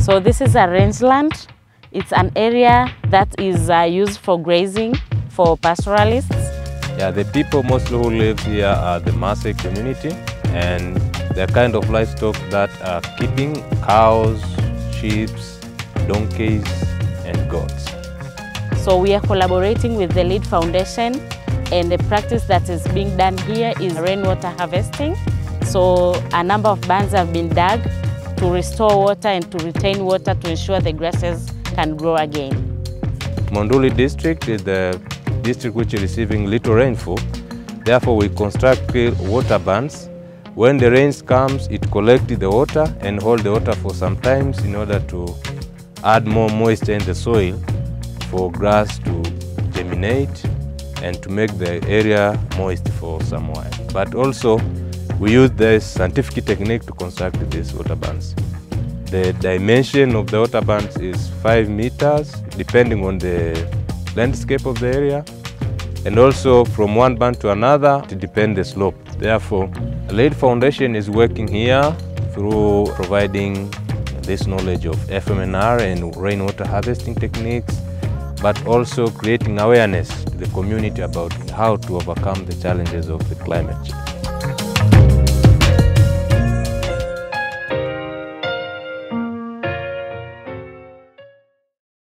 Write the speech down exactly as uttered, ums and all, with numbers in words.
So this is a rangeland. It's an area that is uh, used for grazing for pastoralists. Yeah, the people mostly who live here are the Maasai community, and they're kind of livestock that are keeping cows, sheep, donkeys, and goats. So we are collaborating with the Lead Foundation, and the practice that is being done here is rainwater harvesting. So a number of bands have been dug to restore water and to retain water to ensure the grasses can grow again. Monduli district is the district which is receiving little rainfall. Therefore, we construct water bands. When the rains comes, it collects the water and hold the water for some time in order to add more moisture in the soil for grass to germinate and to make the area moist for some while. But also, we use the scientific technique to construct these water bands. The dimension of the water bands is five meters, depending on the landscape of the area. And also from one band to another, it depends the slope. Therefore, the Lead Foundation is working here through providing this knowledge of F M N R and rainwater harvesting techniques, but also creating awareness to the community about how to overcome the challenges of the climate change.